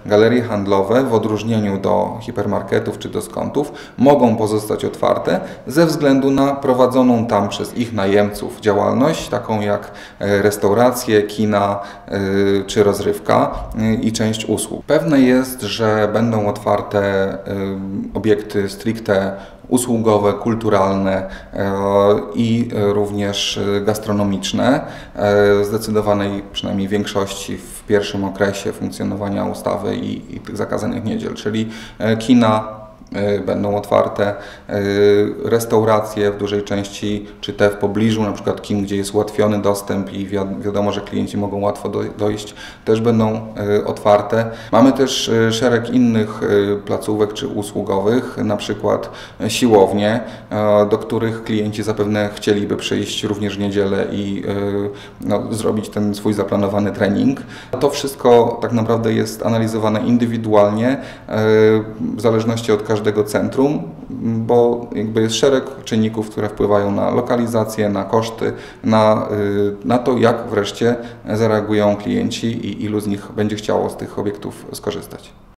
galerie handlowe w odróżnieniu do hipermarketów czy dyskontów mogą pozostać otwarte ze względu na prowadzoną tam przez ich najemców działalność, taką jak restauracje, kina czy rozrywka i część usług. Pewne jest, że będą otwarte obiekty stricte usługowe, kulturalne i również gastronomiczne. W zdecydowanej przynajmniej większości w pierwszym okresie funkcjonowania ustawy i tych zakazanych niedziel, czyli kina będą otwarte, restauracje w dużej części, czy te w pobliżu, na przykład kin, gdzie jest ułatwiony dostęp i wiadomo, że klienci mogą łatwo dojść, też będą otwarte. Mamy też szereg innych placówek czy usługowych, na przykład siłownie, do których klienci zapewne chcieliby przyjść również w niedzielę i zrobić ten swój zaplanowany trening. To wszystko tak naprawdę jest analizowane indywidualnie, w zależności od każdego centrum, bo jakby jest szereg czynników, które wpływają na lokalizację, na koszty, na to, jak wreszcie zareagują klienci i ilu z nich będzie chciało z tych obiektów skorzystać.